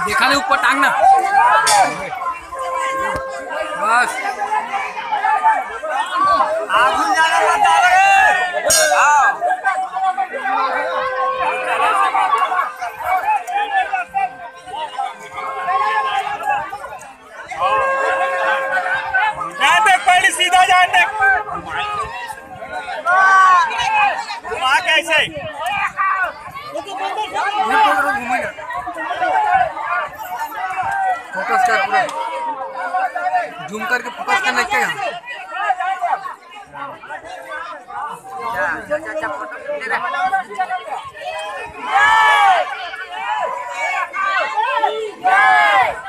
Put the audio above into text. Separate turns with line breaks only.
देखा नहीं ऊपर टांगना बस।
पहले सीधा जान देख वहाँ कैसे
फोकस कर पूरा जूम करके फोकस करना क्या यहाँ।